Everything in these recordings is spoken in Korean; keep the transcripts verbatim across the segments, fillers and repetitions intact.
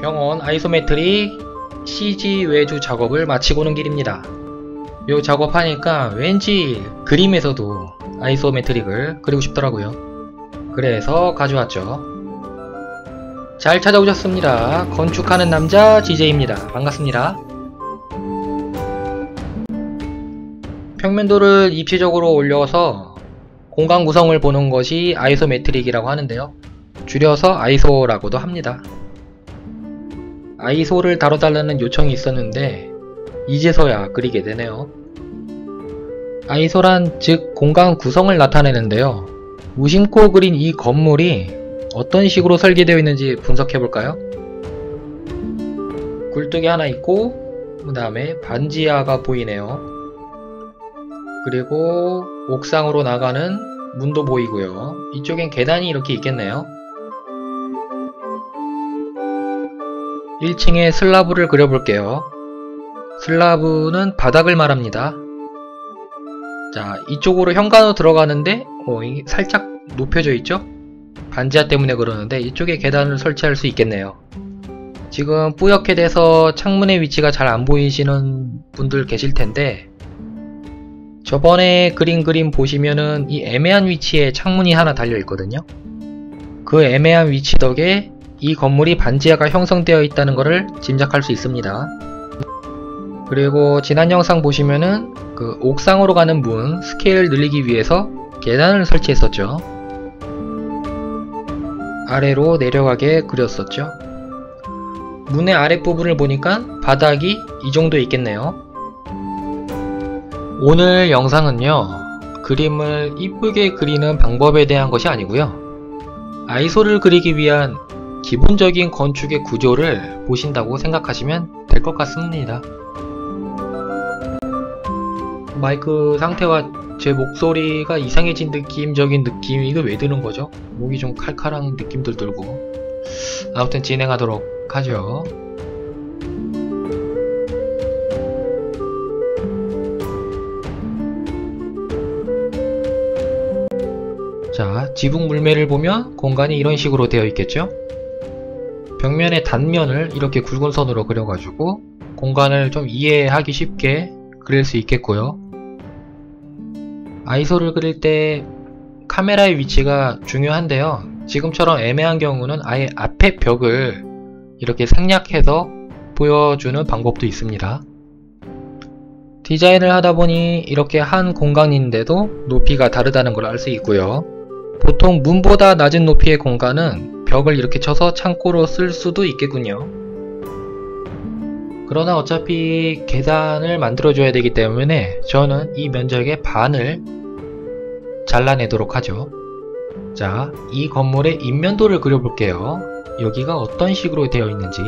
병원 아이소메트릭 씨지 외주 작업을 마치고 오는 길입니다. 요 작업하니까 왠지 그림에서도 아이소메트릭을 그리고 싶더라고요. 그래서 가져왔죠. 잘 찾아오셨습니다. 건축하는 남자 지제이입니다. 반갑습니다. 평면도를 입체적으로 올려서 공간 구성을 보는 것이 아이소메트릭이라고 하는데요. 줄여서 아이소라고도 합니다. 아이소를 다뤄달라는 요청이 있었는데 이제서야 그리게 되네요. 아이소란 즉 공간 구성을 나타내는데요. 무심코 그린 이 건물이 어떤 식으로 설계되어 있는지 분석해볼까요? 굴뚝이 하나 있고 그 다음에 반지하가 보이네요. 그리고 옥상으로 나가는 문도 보이고요. 이쪽엔 계단이 이렇게 있겠네요. 일 층에 슬라브를 그려볼게요. 슬라브는 바닥을 말합니다. 자, 이쪽으로 현관으로 들어가는데 어, 이게 살짝 높여져 있죠? 반지하 때문에 그러는데 이쪽에 계단을 설치할 수 있겠네요. 지금 뿌옇게 돼서 창문의 위치가 잘 안 보이시는 분들 계실 텐데 저번에 그린 그림 보시면은 이 애매한 위치에 창문이 하나 달려 있거든요. 그 애매한 위치 덕에 이 건물이 반지하가 형성되어 있다는 것을 짐작할 수 있습니다. 그리고 지난 영상 보시면은 그 옥상으로 가는 문 스케일을 늘리기 위해서 계단을 설치했었죠. 아래로 내려가게 그렸었죠. 문의 아랫부분을 보니까 바닥이 이 정도 있겠네요. 오늘 영상은요, 그림을 이쁘게 그리는 방법에 대한 것이 아니고요, 아이소를 그리기 위한 기본적인 건축의 구조를 보신다고 생각하시면 될 것 같습니다. 마이크 상태와 제 목소리가 이상해진 느낌적인 느낌, 이거 왜 드는 거죠? 목이 좀 칼칼한 느낌들 들고. 아무튼 진행하도록 하죠. 자, 지붕 물매를 보면 공간이 이런 식으로 되어 있겠죠? 벽면의 단면을 이렇게 굵은 선으로 그려가지고 공간을 좀 이해하기 쉽게 그릴 수 있겠고요. 아이소를 그릴 때 카메라의 위치가 중요한데요. 지금처럼 애매한 경우는 아예 앞에 벽을 이렇게 생략해서 보여주는 방법도 있습니다. 디자인을 하다보니 이렇게 한 공간인데도 높이가 다르다는 걸 알 수 있고요. 보통 문보다 낮은 높이의 공간은 벽을 이렇게 쳐서 창고로 쓸 수도 있겠군요. 그러나 어차피 계단을 만들어줘야 되기 때문에 저는 이 면적의 반을 잘라내도록 하죠. 자, 이 건물의 인면도를 그려볼게요. 여기가 어떤 식으로 되어 있는지.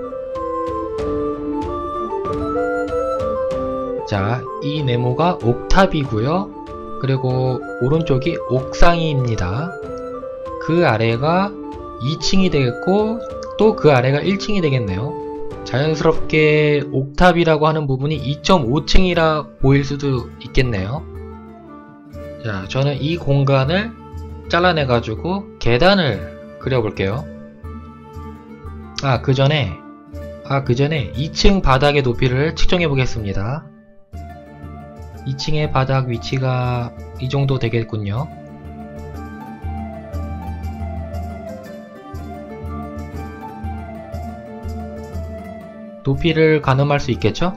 자, 이 네모가 옥탑이고요. 그리고 오른쪽이 옥상입니다. 그 아래가 이 층이 되겠고 또 그 아래가 일 층이 되겠네요. 자연스럽게 옥탑이라고 하는 부분이 이 점 오 층이라 보일 수도 있겠네요. 자, 저는 이 공간을 잘라내 가지고 계단을 그려볼게요. 아, 그 전에 아, 그 전에 이 층 바닥의 높이를 측정해 보겠습니다. 이 층의 바닥 위치가 이 정도 되겠군요. 높이를 가늠할 수 있겠죠?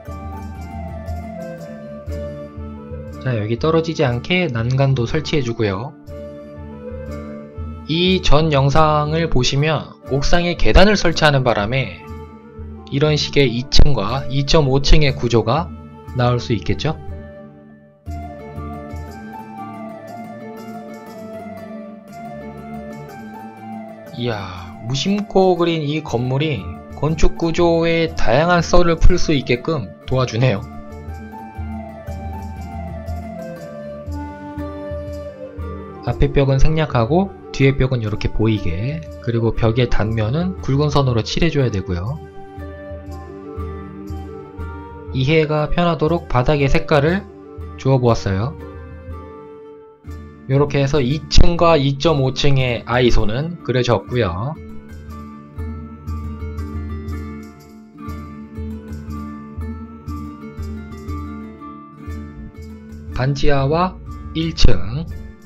자, 여기 떨어지지 않게 난간도 설치해주고요. 이 전 영상을 보시면 옥상에 계단을 설치하는 바람에 이런 식의 이 층과 이 점 오 층의 구조가 나올 수 있겠죠? 이야, 무심코 그린 이 건물이 건축 구조의 다양한 썰을 풀 수 있게끔 도와주네요. 앞에 벽은 생략하고 뒤에 벽은 이렇게 보이게, 그리고 벽의 단면은 굵은 선으로 칠해줘야 되고요. 이해가 편하도록 바닥의 색깔을 주어보았어요. 이렇게 해서 이 층과 이 점 오 층의 아이소는 그려졌고요. 반지하와 일 층.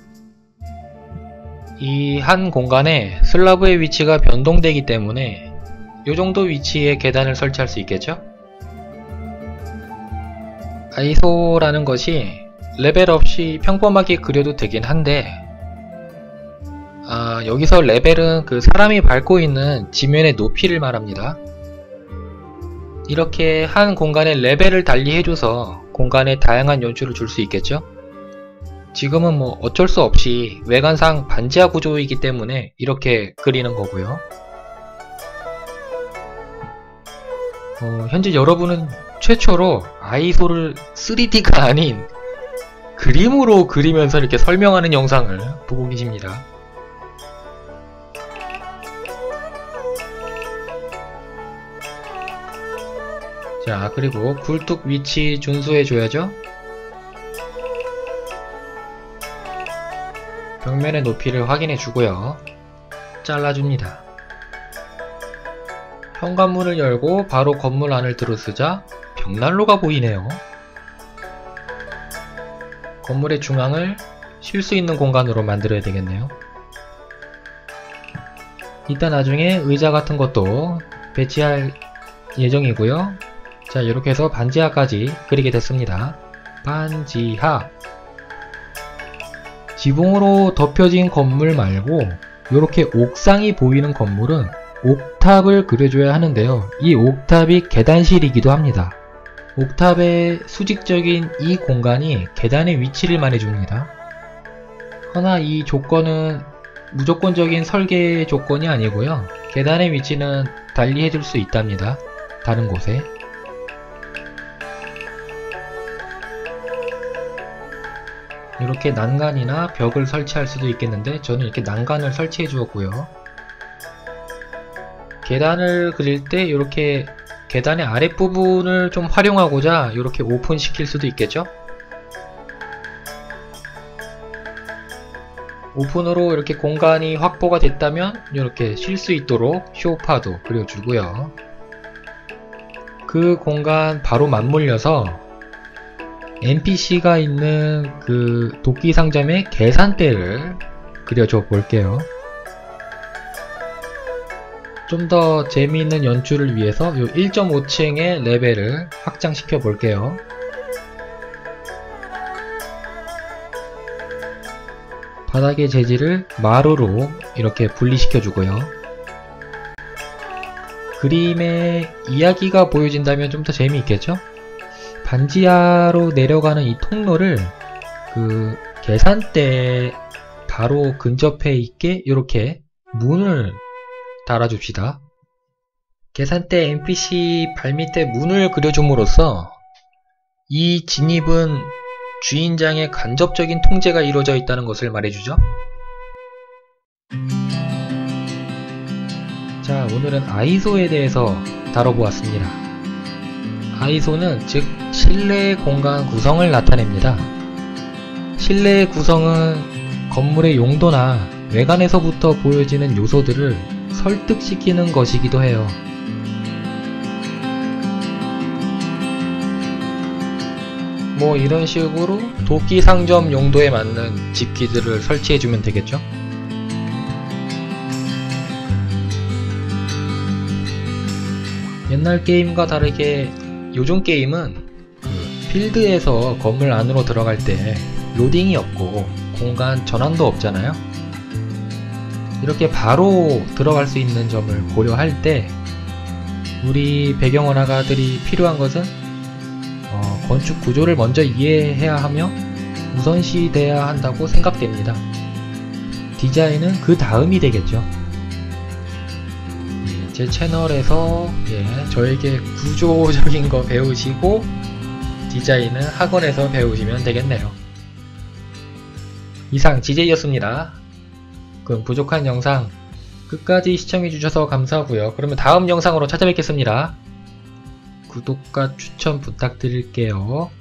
이 한 공간에 슬라브의 위치가 변동되기 때문에 이 정도 위치에 계단을 설치할 수 있겠죠? 아이소라는 것이 레벨 없이 평범하게 그려도 되긴 한데, 아, 여기서 레벨은 그 사람이 밟고 있는 지면의 높이를 말합니다. 이렇게 한 공간에 레벨을 달리 해줘서 공간에 다양한 연출을 줄 수 있겠죠? 지금은 뭐 어쩔 수 없이 외관상 반지하 구조이기 때문에 이렇게 그리는 거고요. 어, 현재 여러분은 최초로 아이소를 쓰리디가 아닌 그림으로 그리면서 이렇게 설명하는 영상을 보고 계십니다. 자, 그리고 굴뚝 위치 준수해 줘야죠. 벽면의 높이를 확인해 주고요. 잘라줍니다. 현관문을 열고 바로 건물 안을 들어서자 벽난로가 보이네요. 건물의 중앙을 쉴 수 있는 공간으로 만들어야 되겠네요. 이따 나중에 의자 같은 것도 배치할 예정이고요. 자, 이렇게 해서 반지하까지 그리게 됐습니다. 반지하. 지붕으로 덮여진 건물 말고 이렇게 옥상이 보이는 건물은 옥탑을 그려줘야 하는데요. 이 옥탑이 계단실이기도 합니다. 옥탑의 수직적인 이 공간이 계단의 위치를 말해줍니다. 허나 이 조건은 무조건적인 설계 조건이 아니고요. 계단의 위치는 달리 해줄 수 있답니다. 다른 곳에. 이렇게 난간이나 벽을 설치할 수도 있겠는데 저는 이렇게 난간을 설치해 주었고요. 계단을 그릴 때 이렇게 계단의 아랫부분을 좀 활용하고자 이렇게 오픈시킬 수도 있겠죠? 오픈으로 이렇게 공간이 확보가 됐다면 이렇게 쉴 수 있도록 쇼파도 그려주고요. 그 공간 바로 맞물려서 엔피씨가 있는 그 도끼 상점의 계산대를 그려줘 볼게요. 좀 더 재미있는 연출을 위해서 이 일 점 오 층의 레벨을 확장시켜 볼게요. 바닥의 재질을 마루로 이렇게 분리시켜 주고요. 그림의 이야기가 보여진다면 좀 더 재미있겠죠? 반지하로 내려가는 이 통로를 그 계산대 바로 근접해 있게 이렇게 문을 달아줍시다. 계산대 엔피씨 발밑에 문을 그려줌으로써 이 진입은 주인장의 간접적인 통제가 이루어져 있다는 것을 말해주죠. 자, 오늘은 아이소에 대해서 다뤄보았습니다. 아이소는 즉 실내 공간 구성을 나타냅니다. 실내의 구성은 건물의 용도나 외관에서부터 보여지는 요소들을 설득시키는 것이기도 해요. 뭐 이런 식으로 도끼 상점 용도에 맞는 집기들을 설치해주면 되겠죠? 옛날 게임과 다르게 요즘 게임은 그 필드에서 건물 안으로 들어갈 때 로딩이 없고 공간 전환도 없잖아요. 이렇게 바로 들어갈 수 있는 점을 고려할 때 우리 배경원화가들이 필요한 것은 어, 건축 구조를 먼저 이해해야 하며 우선시 돼야 한다고 생각됩니다. 디자인은 그 다음이 되겠죠. 예, 제 채널에서 예, 저에게 구조적인 거 배우시고 디자인은 학원에서 배우시면 되겠네요. 이상 지제이였습니다. 그럼 부족한 영상 끝까지 시청해주셔서 감사하고요. 그러면 다음 영상으로 찾아뵙겠습니다. 구독과 추천 부탁드릴게요.